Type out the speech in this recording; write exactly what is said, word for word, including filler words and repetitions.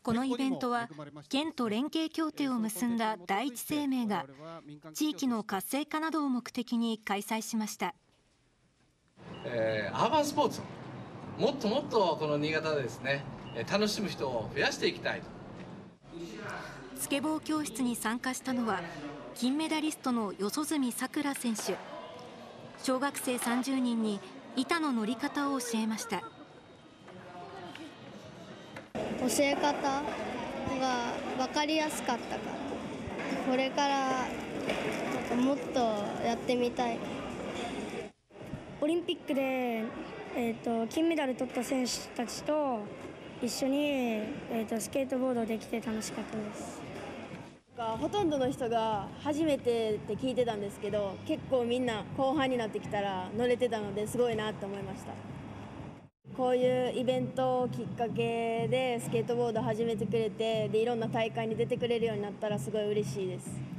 このイベントは県と連携協定を結んだ第一生命が地域の活性化などを目的に開催しました。 えー、アーバンスポーツをもっともっとこの新潟でですね楽しむ人を増やしていきたいと。 スケボー教室に参加したのは金メダリストの四十住さくら選手。小学生さんじゅうにんに板の乗り方を教えました。 教え方が分かりやすかったから、これからもっとやってみたい。 オリンピックで、えー、と金メダル取った選手たちと一緒に、えー、とスケートボードできて楽しかったです。 ほとんどの人が初めてって聞いてたんですけど、結構みんな後半になってきたら乗れてたのですごいなと思いました。こういうイベントをきっかけでスケートボード始めてくれて、でいろんな大会に出てくれるようになったらすごい嬉しいです。